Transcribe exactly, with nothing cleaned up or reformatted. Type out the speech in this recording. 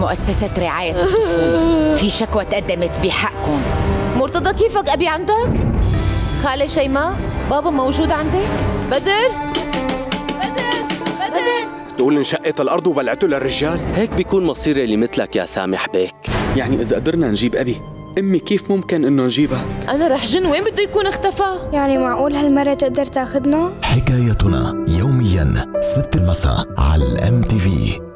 مؤسسة رعاية الطفولة، في شكوى تقدمت بحقكم. مرتضى كيفك أبي عندك؟ خالة شيماء بابا موجود عندك؟ بدر؟ بدر بدر تقول انشقت الأرض وبلعته للرجال؟ هيك بيكون مصير اللي مثلك يا سامح بيك. يعني إذا قدرنا نجيب أبي، أمي كيف ممكن إنه نجيبها؟ أنا رح جن، وين بده يكون اختفى؟ يعني معقول هالمرة تقدر تاخدنا؟ حكايتنا يوميا ست المساء على الام تي في.